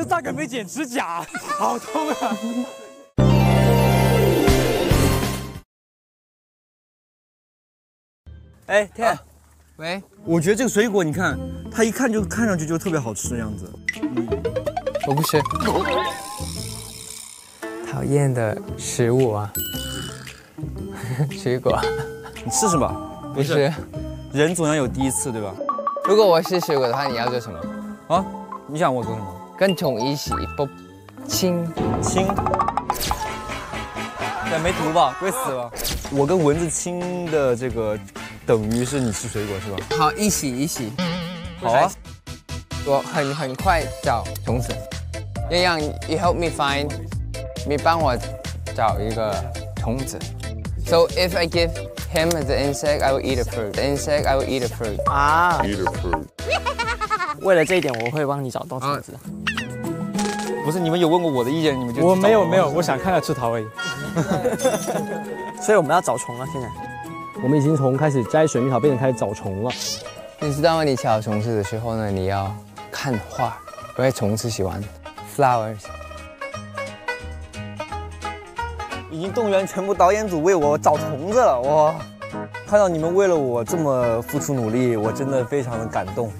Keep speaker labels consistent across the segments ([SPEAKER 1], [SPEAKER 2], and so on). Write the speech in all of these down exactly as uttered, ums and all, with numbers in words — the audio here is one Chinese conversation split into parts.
[SPEAKER 1] 这大哥没剪指甲，好痛啊！
[SPEAKER 2] 哎，天、啊，
[SPEAKER 3] 喂，
[SPEAKER 2] 我觉得这个水果，你看，它一看就看上去就特别好吃的样子。嗯，
[SPEAKER 3] 我不吃。讨厌的食物啊，水果。
[SPEAKER 2] 你试试吧。
[SPEAKER 3] 不是，
[SPEAKER 2] 人总要有第一次，对吧？
[SPEAKER 3] 如果我是水果的话，你要做什么？
[SPEAKER 2] 啊？你想我做什么？
[SPEAKER 3] 跟虫一起不亲
[SPEAKER 2] 亲。对，没毒吧？不会死吧？我跟蚊子亲的这个。 等于是你吃水果是吧？
[SPEAKER 3] 好，一起一起。
[SPEAKER 2] 好啊。
[SPEAKER 3] 我很很快找虫子。洋洋 ，you help me find， 你帮我找一个虫子。So if I give him the insect, I will eat a fruit. The insect, I will eat a fruit.
[SPEAKER 1] 啊
[SPEAKER 4] ，eat a fruit。
[SPEAKER 1] 为了这一点，我会帮你找到虫子。
[SPEAKER 2] 不是你们有问过我的意见，你们就
[SPEAKER 1] 我没有没有，我想看看吃桃而已。
[SPEAKER 5] 所以我们要找虫了，现在。 我们已经从开始摘水蜜桃变成开始找虫了。
[SPEAKER 3] 你知道吗？你找虫子的时候呢，你要看花，因为虫子喜欢 flowers。
[SPEAKER 2] 已经动员全部导演组为我找虫子了，哇！看到你们为了我这么付出努力，我真的非常的感动。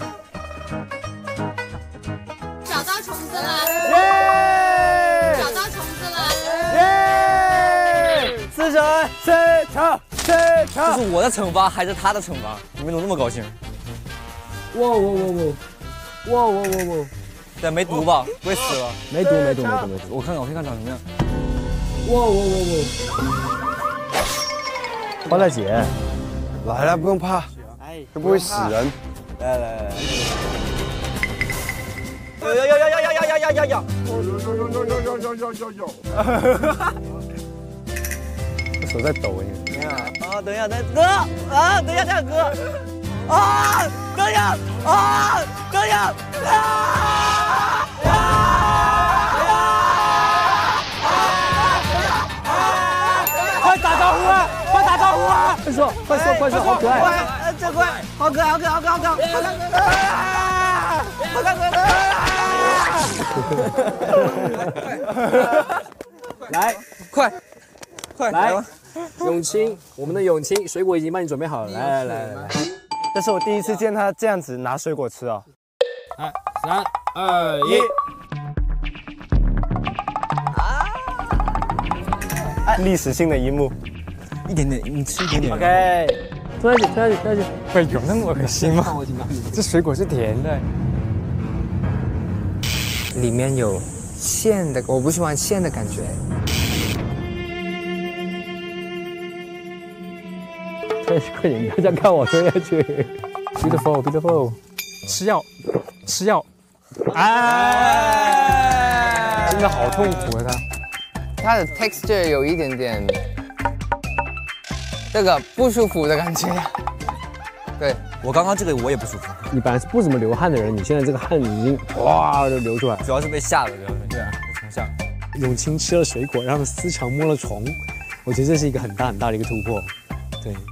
[SPEAKER 6] 找到虫子了！
[SPEAKER 1] 耶！
[SPEAKER 6] 找到虫子了！
[SPEAKER 1] 耶！四神四成。
[SPEAKER 2] 这是我的惩罚还是他的惩罚？你们怎么那么高兴？
[SPEAKER 5] 哇哇哇哇！哇哇哇哇！
[SPEAKER 2] 对，没毒吧？不会死吧？
[SPEAKER 5] 没毒没毒没毒没毒。
[SPEAKER 2] 我看看，我看看长什么样。
[SPEAKER 5] 哇哇哇哇！花大姐，
[SPEAKER 4] 来了，不用怕，又不会死人。
[SPEAKER 2] 来来来来。呀呀呀呀呀呀呀呀呀呀！
[SPEAKER 4] 有有有有有有有有有有有！
[SPEAKER 5] 我手在抖哎。
[SPEAKER 2] 啊，等一下，等哥啊，等一下，等一下，哥啊，等一下啊，等一下啊啊！
[SPEAKER 1] 快打招呼啊！快打招呼啊！
[SPEAKER 5] 快说，快说，快说，好可爱！
[SPEAKER 2] 真乖，好可爱，好可爱，好可爱，好可爱，好可爱，好可爱！
[SPEAKER 5] 来，
[SPEAKER 2] 快，快
[SPEAKER 5] 来！ 永清，我们的永清，水果已经帮你准备好了。来来来来来，
[SPEAKER 1] 这是我第一次见他这样子拿水果吃啊！
[SPEAKER 5] 来，三二一，
[SPEAKER 1] 啊！历史性的一幕，
[SPEAKER 2] 一点点，你吃一点点。
[SPEAKER 1] OK，
[SPEAKER 5] 吞下去，吞下去，吞下去。
[SPEAKER 1] 会有那么恶心吗？这水果是甜的，
[SPEAKER 3] 里面有馅的，我不喜欢馅的感觉。
[SPEAKER 5] 快点，不要这样看我吞下去。Beautiful, beautiful。
[SPEAKER 1] 吃药，吃药。哎，真的好痛苦啊！它，
[SPEAKER 3] 它的 texture 有一点点这个不舒服的感觉。对
[SPEAKER 2] 我刚刚这个我也不舒服。
[SPEAKER 5] 你本来是不怎么流汗的人，你现在这个汗已经哇就流出来。
[SPEAKER 2] 主要是被吓了，主要是对啊，从吓。
[SPEAKER 5] 永清吃了水果，然后思强摸了虫，我觉得这是一个很大很大的一个突破。对。